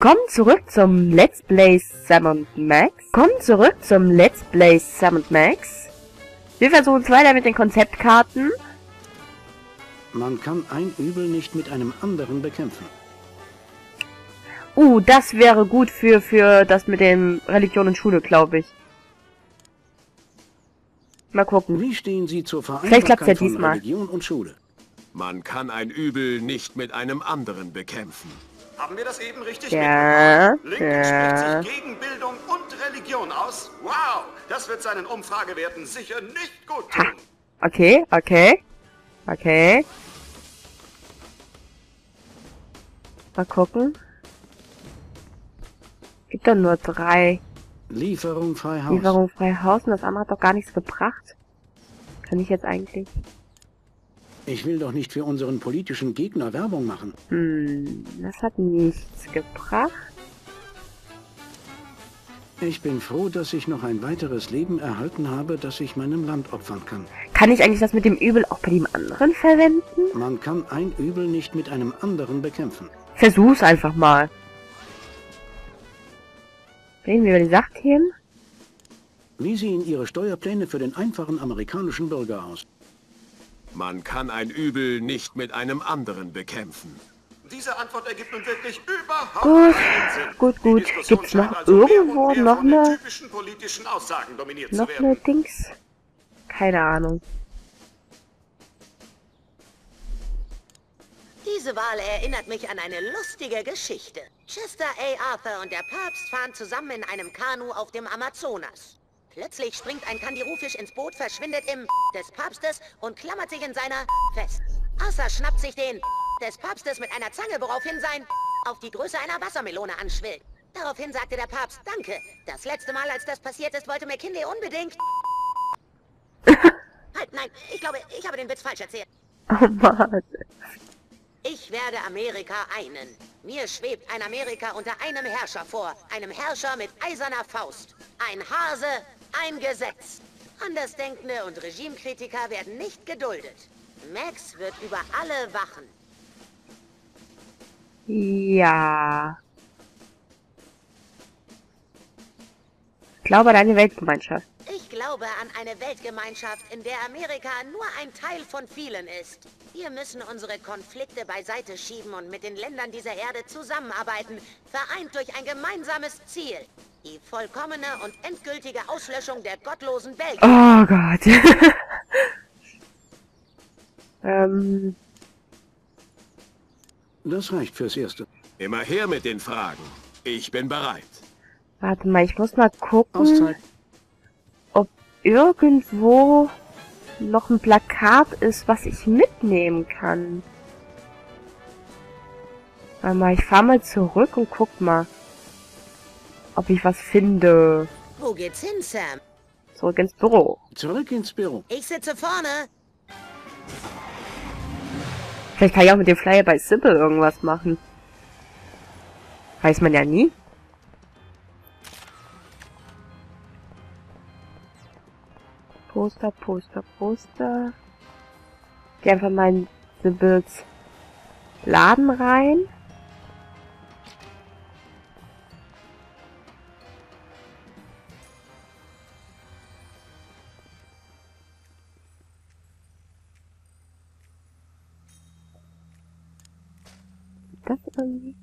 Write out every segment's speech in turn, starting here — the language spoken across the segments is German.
Willkommen zurück zum Let's Play Sam & Max. Wir versuchen es weiter mit den Konzeptkarten. Man kann ein Übel nicht mit einem anderen bekämpfen. Das wäre gut für das mit dem Religion und Schule, glaube ich. Mal gucken. Wie stehen Sie zur Vielleicht klappt's ja Vereinbarkeit von diesmal. Religion und Schule? Man kann ein Übel nicht mit einem anderen bekämpfen. Haben wir das eben richtig Ja, mitbekommen? Lincoln ja. spricht sich gegen Bildung und Religion aus. Wow, das wird seinen Umfragewerten sicher nicht gut tun. Okay. Mal gucken. Gibt doch nur 3. Lieferung frei Haus. Lieferung frei Haus und das andere hat doch gar nichts gebracht. Kann ich jetzt eigentlich... Ich will doch nicht für unseren politischen Gegner Werbung machen. Das hat nichts gebracht. Ich bin froh, dass ich noch ein weiteres Leben erhalten habe, das ich meinem Land opfern kann. Kann ich eigentlich das mit dem Übel auch bei dem anderen verwenden? Man kann ein Übel nicht mit einem anderen bekämpfen. Versuch's einfach mal. Reden wir über die Sachthemen? Wie sehen Ihre Steuerpläne für den einfachen amerikanischen Bürger aus? Man kann ein Übel nicht mit einem anderen bekämpfen. Diese Antwort ergibt nun wirklich überhaupt Gut, keinen Sinn. gut. Die Diskussion Gibt's scheint noch also mehr irgendwo und mehr noch von den eine- typischen politischen Aussagen dominiert Noch zu eine werden. Dings? Keine Ahnung. Diese Wahl erinnert mich an eine lustige Geschichte. Chester A. Arthur und der Papst fahren zusammen in einem Kanu auf dem Amazonas. Plötzlich springt ein Kandirufisch ins Boot, verschwindet im des Papstes und klammert sich in seiner fest. Arthur schnappt sich den des Papstes mit einer Zange, woraufhin sein auf die Größe einer Wassermelone anschwillt. Daraufhin sagte der Papst, danke. Das letzte Mal, als das passiert ist, wollte McKinley unbedingt... Halt, nein, ich glaube, ich habe den Witz falsch erzählt. Oh Mann. Ich werde Amerika einen. Mir schwebt ein Amerika unter einem Herrscher vor. Einem Herrscher mit eiserner Faust. Ein Hase, ein Gesetz. Andersdenkende und Regimekritiker werden nicht geduldet. Max wird über alle wachen. Ja. Ich glaube an eine Weltgemeinschaft. Ich glaube an eine Weltgemeinschaft, in der Amerika nur ein Teil von vielen ist. Wir müssen unsere Konflikte beiseite schieben und mit den Ländern dieser Erde zusammenarbeiten, vereint durch ein gemeinsames Ziel. Die vollkommene und endgültige Auslöschung der gottlosen Belgier. Oh Gott. Das reicht fürs Erste. Immer her mit den Fragen. Ich bin bereit. Warte mal, ich muss mal gucken, Auszeit. ob irgendwo noch ein Plakat ist, was ich mitnehmen kann. Warte mal, ich fahr mal zurück und guck mal, ob ich was finde. Wo geht's hin, Sam? Zurück ins Büro. Zurück ins Büro. Ich sitze vorne. Vielleicht kann ich auch mit dem Flyer bei Simple irgendwas machen. Weiß man ja nie. Poster. Geh einfach mal in Simples Laden rein. Das irgendwie.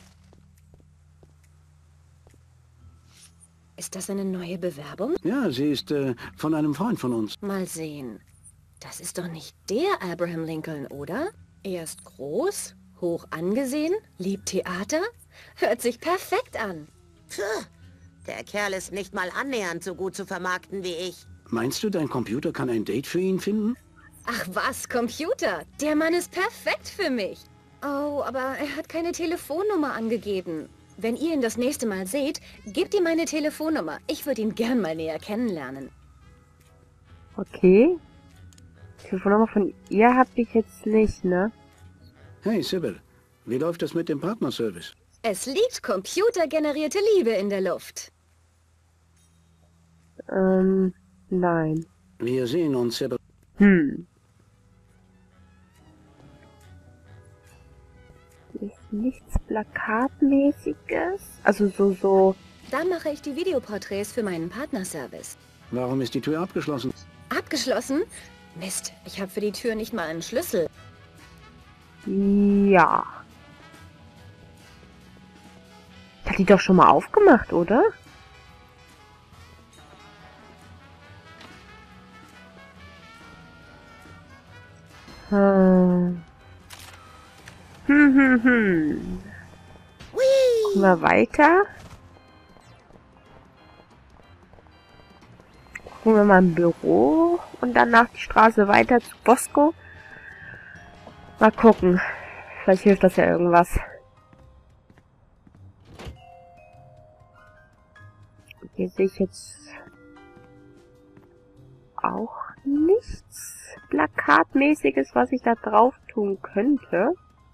Ist das eine neue Bewerbung? Ja, sie ist von einem Freund von uns. Mal sehen. Das ist doch nicht der Abraham Lincoln, oder? Er ist groß, hoch angesehen, liebt Theater, hört sich perfekt an. Puh, der Kerl ist nicht mal annähernd so gut zu vermarkten wie ich. Meinst du, dein Computer kann ein Date für ihn finden? Ach was, Computer. Der Mann ist perfekt für mich. Oh, aber er hat keine Telefonnummer angegeben. Wenn ihr ihn das nächste Mal seht, gebt ihm meine Telefonnummer. Ich würde ihn gern mal näher kennenlernen. Okay. Telefonnummer von ihr habe ich jetzt nicht, ne? Hey, Sybil. Wie läuft es mit dem Partnerservice? Es liegt computergenerierte Liebe in der Luft. Nein. Wir sehen uns, Sybil. Ist nichts Plakatmäßiges. Also so. Dann mache ich die Videoporträts für meinen Partnerservice. Warum ist die Tür abgeschlossen? Abgeschlossen? Mist, ich habe für die Tür nicht mal einen Schlüssel. Ja. Ich hatte die doch schon mal aufgemacht, oder? Gucken wir weiter. Gucken wir mal im Büro und danach die Straße weiter zu Bosco. Mal gucken. Vielleicht hilft das ja irgendwas. Hier sehe ich jetzt auch nichts Plakatmäßiges, was ich da drauf tun könnte.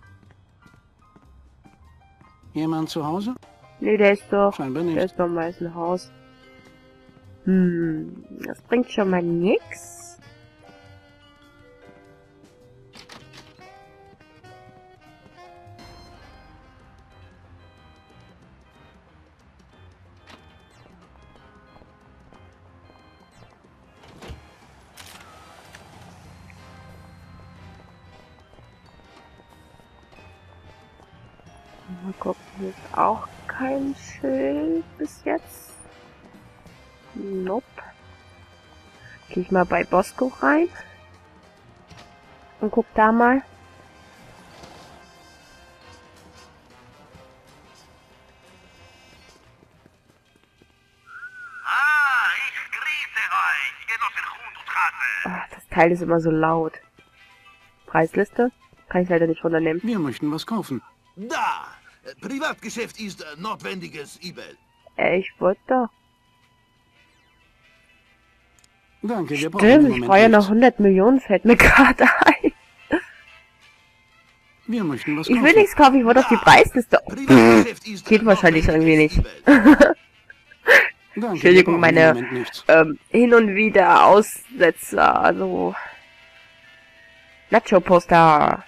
Jemand zu Hause? Nee, der ist doch Scheinbar nicht. im Weißen Haus. Das bringt schon mal nix. Mal gucken, hier ist auch kein Schild bis jetzt. Nope. Gehe ich mal bei Bosco rein. Und guck da mal. Ich grüße euch, Genossin Hundeltrasse. Das Teil ist immer so laut. Preisliste? Kann ich leider nicht runternehmen. Wir möchten was kaufen. Da! Privatgeschäft ist notwendiges Übel. Ich wollte doch. Danke, wir brauchen Stimmt, im ich Moment brauche ja noch nichts. 100 Millionen, fällt mir gerade ein. Wir möchten was Ich kaufen. will nichts kaufen, ich wollte auf die Preisliste. Privatgeschäft ist Geht wahrscheinlich irgendwie nicht. Danke, Entschuldigung, wir brauchen meine im Moment nichts. hin und wieder Aussetzer, also Nacho-Poster.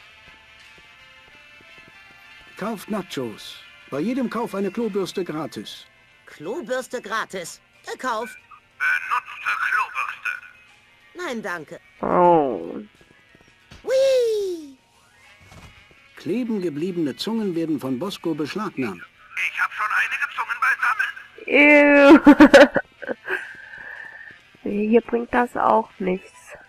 Kauft Nachos. Bei jedem Kauf eine Klobürste gratis. Klobürste gratis. Gekauft. Benutzte Klobürste. Nein, danke. Oh. Whee! Kleben gebliebene Zungen werden von Bosco beschlagnahmt. Ich habe schon einige Zungen beisammen. Ew. Hier bringt das auch nichts.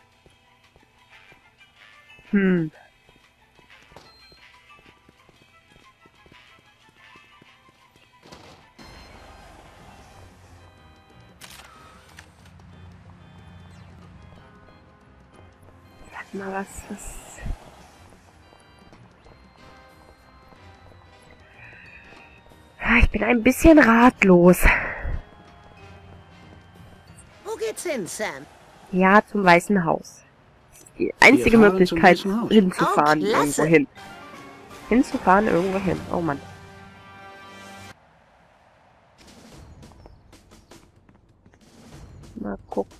Sag mal was. Ich bin ein bisschen ratlos. Wo geht's hin, Sam? Ja, zum Weißen Haus. Das ist die einzige fahren Möglichkeit, zum Weißen Haus. hinzufahren Oh, klasse. irgendwo hin. Hinzufahren irgendwo hin. Oh Mann. Mal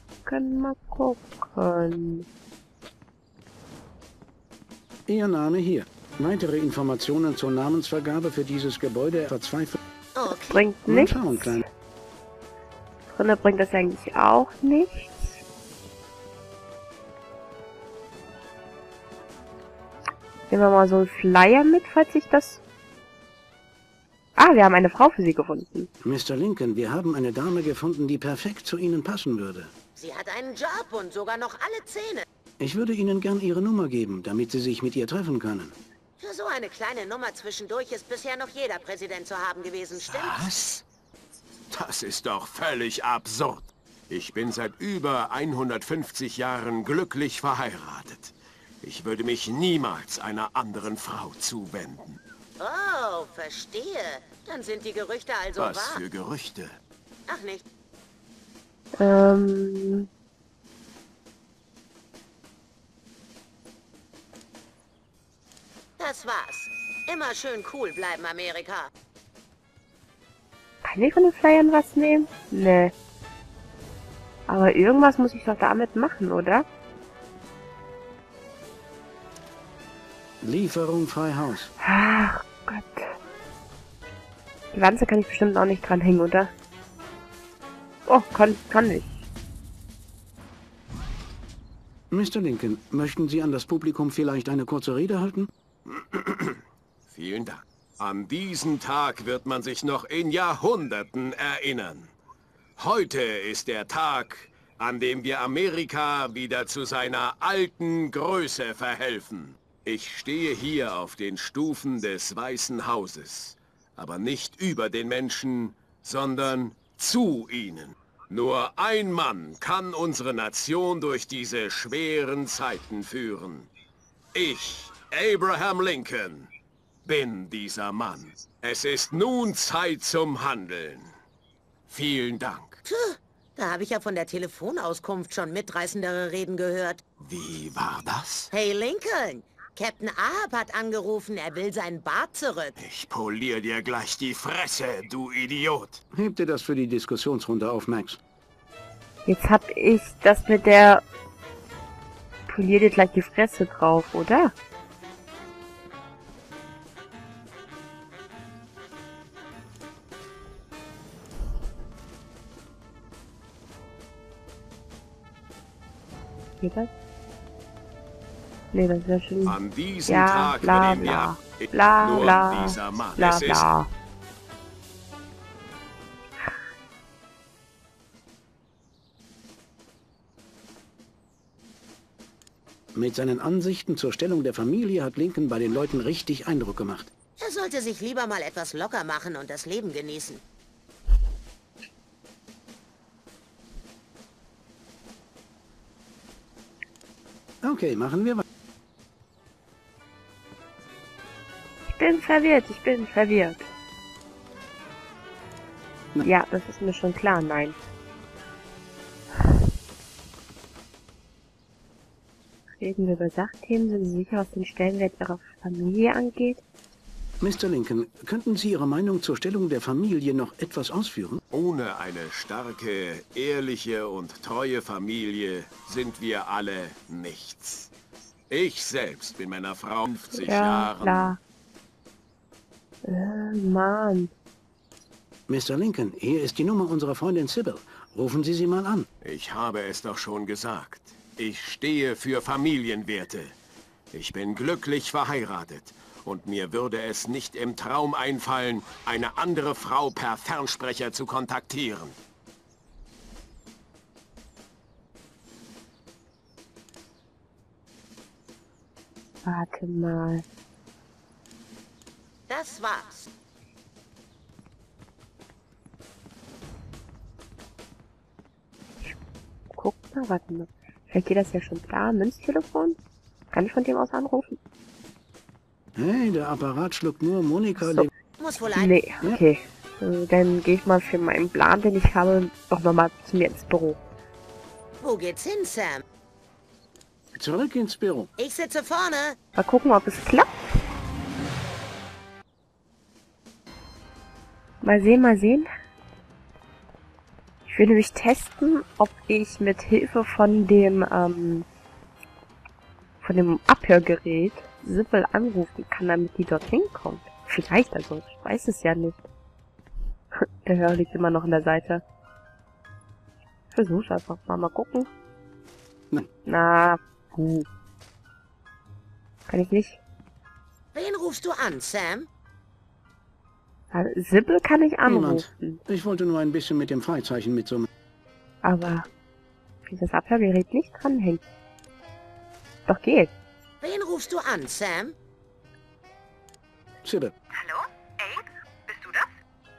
gucken. Ihr Name hier. Weitere Informationen zur Namensvergabe für dieses Gebäude verzweifelt. Okay. Bringt Mal nichts. schauen, Klein. Drinnen bringt das eigentlich auch nichts. Nehmen wir mal so einen Flyer mit, falls ich das... Ah, wir haben eine Frau für Sie gefunden. Mr. Lincoln, wir haben eine Dame gefunden, die perfekt zu Ihnen passen würde. Sie hat einen Job und sogar noch alle Zähne. Ich würde Ihnen gern Ihre Nummer geben, damit Sie sich mit ihr treffen können. Für so eine kleine Nummer zwischendurch ist bisher noch jeder Präsident zu haben gewesen, stimmt's? Was? Das ist doch völlig absurd. Ich bin seit über 150 Jahren glücklich verheiratet. Ich würde mich niemals einer anderen Frau zuwenden. Oh, verstehe. Dann sind die Gerüchte also Was wahr. für Gerüchte. Ach nicht. Das war's. Immer schön cool bleiben, Amerika. Kann ich von den Flyern was nehmen? Nee. Aber irgendwas muss ich doch damit machen, oder? Lieferung frei Haus. Ach Gott. Die Wanze kann ich bestimmt auch nicht dranhängen, oder? Oh, kann ich. Mr. Lincoln, möchten Sie an das Publikum vielleicht eine kurze Rede halten? Vielen Dank. An diesen Tag wird man sich noch in Jahrhunderten erinnern. Heute ist der Tag, an dem wir Amerika wieder zu seiner alten Größe verhelfen. Ich stehe hier auf den Stufen des Weißen Hauses, aber nicht über den Menschen, sondern zu ihnen. Nur ein Mann kann unsere Nation durch diese schweren Zeiten führen. Ich, Abraham Lincoln, bin dieser Mann. Es ist nun Zeit zum Handeln. Vielen Dank. Puh, da habe ich ja von der Telefonauskunft schon mitreißendere Reden gehört. Wie war das? Hey Lincoln, Captain Ahab hat angerufen, er will seinen Bart zurück. Ich polier dir gleich die Fresse, du Idiot. Hebt ihr das für die Diskussionsrunde auf, Max? Jetzt hab ich das mit der... Polier dir gleich die Fresse drauf, oder? Geht das? Nee, das ist ja schon... An diesem Ja, Tag bla, nehmen wir bla. Bla, nur bla. dieser Mann. Bla, Es ist bla. Mit seinen Ansichten zur Stellung der Familie hat Lincoln bei den Leuten richtig Eindruck gemacht. Er sollte sich lieber mal etwas locker machen und das Leben genießen. Okay, machen wir weiter. Ich bin verwirrt. Ja, das ist mir schon klar, nein. Reden wir über Sachthemen, sind Sie sicher, was den Stellenwert Ihrer Familie angeht? Mr. Lincoln, könnten Sie Ihre Meinung zur Stellung der Familie noch etwas ausführen? Ohne eine starke, ehrliche und treue Familie sind wir alle nichts. Ich selbst bin meiner Frau 50 Ja, Jahren. klar. Mann. Mr. Lincoln, hier ist die Nummer unserer Freundin Sybil. Rufen Sie sie mal an. Ich habe es doch schon gesagt. Ich stehe für Familienwerte. Ich bin glücklich verheiratet. Und mir würde es nicht im Traum einfallen, eine andere Frau per Fernsprecher zu kontaktieren. Warte mal. Das war's. Guck mal, warte mal. Vielleicht geht das ja schon klar. Münztelefon? Kann ich von dem aus anrufen? Hey, der Apparat schluckt nur Monika. So. Muss wohl ein... Nee, okay. Dann gehe ich mal für meinen Plan, den ich habe, doch nochmal zu mir ins Büro. Wo geht's hin, Sam? Zurück ins Büro. Ich sitze vorne. Mal gucken, ob es klappt. Mal sehen. Ich will nämlich testen, ob ich mit Hilfe von dem Abhörgerät Sybil anrufen kann, damit die dorthin kommt. Vielleicht, also ich weiß es ja nicht. Der Hörer liegt immer noch an der Seite. Ich versuch's einfach mal gucken. Nein. Na, kann ich nicht. Wen rufst du an, Sam? Sybil kann ich Niemand. anrufen. Ich wollte nur ein bisschen mit dem Freizeichen mitsummen. Aber wie das Abhörgerät nicht dranhängt. Doch geht. Wen rufst du an, Sam? Sybil. Hallo? Abe? Bist du das?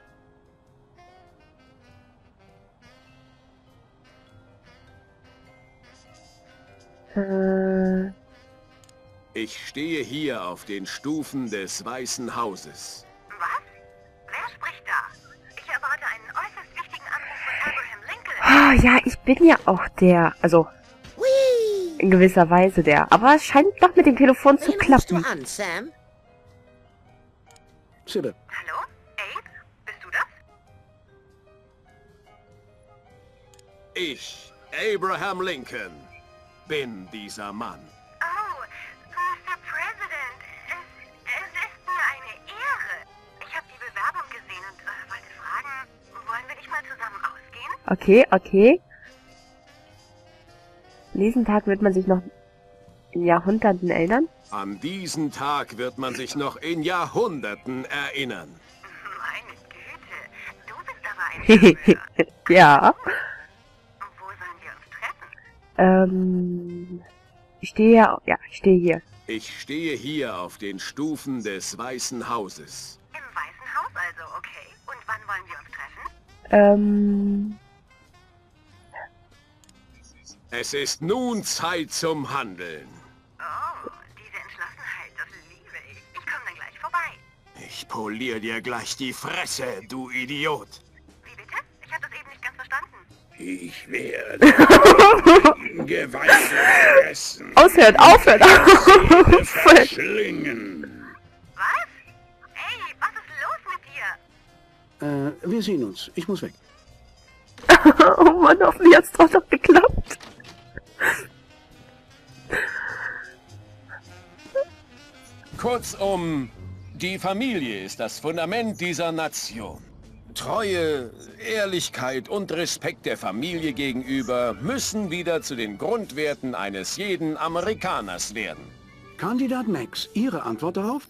Ich stehe hier auf den Stufen des Weißen Hauses. Was? Wer spricht da? Ich erwarte einen äußerst wichtigen Anruf von Abraham Lincoln. Ah, ja, ich bin ja auch der. Also, Whee! in gewisser Weise der. Aber es scheint doch mit dem Telefon zu Wen rufst du klappen. an, Sam? Sybil. Hallo? Abe? Bist du das? Ich, Abraham Lincoln, bin dieser Mann. Oh, Mr. President, es ist mir eine Ehre. Ich habe die Bewerbung gesehen und Okay, okay. An diesem Tag wird man sich noch in Jahrhunderten erinnern. An diesen Tag wird man sich noch in Jahrhunderten erinnern. Meine Güte, du bist aber ein Charmeur. Ja. Wo sollen wir uns treffen? Ich stehe hier. Ja, ich stehe hier. Ich stehe hier auf den Stufen des Weißen Hauses. Im Weißen Haus also, okay. Und wann wollen wir uns treffen? Es ist nun Zeit zum Handeln. Oh, diese Entschlossenheit, das liebe ich. Ich komme dann gleich vorbei. Ich polier dir gleich die Fresse, du Idiot. Wie bitte? Ich habe das eben nicht ganz verstanden. Ich werde Gewalt fressen. Aufhört, aufhört, aufhört. Verschlingen. Was? Ey, was ist los mit dir? Wir sehen uns. Ich muss weg. Oh Mann, hoffentlich hat's doch noch geklappt. Kurzum, die Familie ist das Fundament dieser Nation. Treue, Ehrlichkeit und Respekt der Familie gegenüber müssen wieder zu den Grundwerten eines jeden Amerikaners werden. Kandidat Max, Ihre Antwort darauf?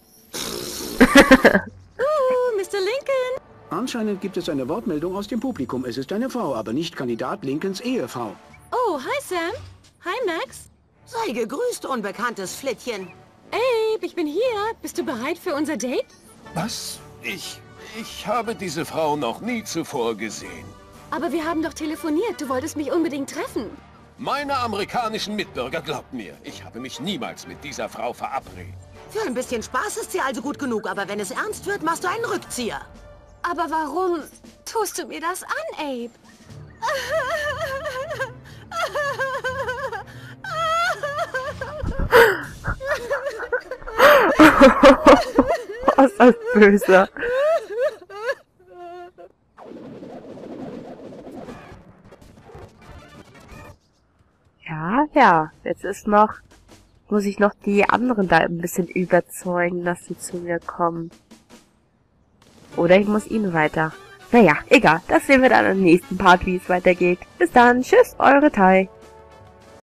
Mr. Lincoln! Anscheinend gibt es eine Wortmeldung aus dem Publikum. Es ist eine Frau, aber nicht Kandidat Lincolns Ehefrau. Oh, hi Sam. Hi Max. Sei gegrüßt, unbekanntes Flittchen. Abe, ich bin hier. Bist du bereit für unser Date? Was? Ich habe diese Frau noch nie zuvor gesehen. Aber wir haben doch telefoniert. Du wolltest mich unbedingt treffen. Meine amerikanischen Mitbürger, glaubt mir, ich habe mich niemals mit dieser Frau verabredet. Für ein bisschen Spaß ist sie also gut genug, aber wenn es ernst wird, machst du einen Rückzieher. Aber warum tust du mir das an, Abe? Was ist das böse? Ja, jetzt muss ich noch die anderen da ein bisschen überzeugen, dass sie zu mir kommen. Oder ich muss ihnen weiter. Naja, egal, das sehen wir dann im nächsten Part, wie es weitergeht. Bis dann, tschüss, eure Tai.